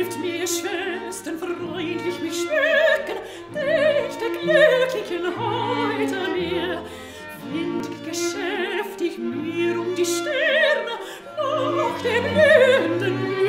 wollt mir Schwestern freundlich mich schmücken, denkt der glücklichen heute mir, windet geschäftig mir um die Sterne nach dem blühenden